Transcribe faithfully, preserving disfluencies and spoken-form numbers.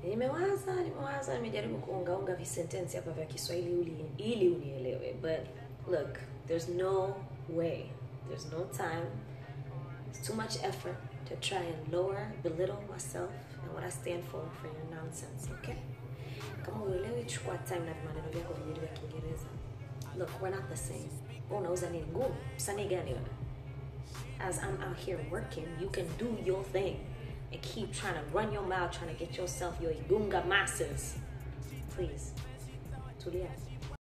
Nimewaza, nimewaza, nimejaribu kuungaunga visentensi hapa vya Kiswahili ili ili unielewe. But look, there's no way. There's no time. It's too much effort to try and lower, belittle myself and what I stand for for your nonsense, okay? Kama uelewi, chukua time na maneno yako vizuri vya Kiingereza. Look, we're not the same. Unauza nini ngumu? Msanii gani wewe? As I'm out here working, you can do your thing and keep trying to run your mouth, trying to get yourself your Igunga masses. Please, tulia.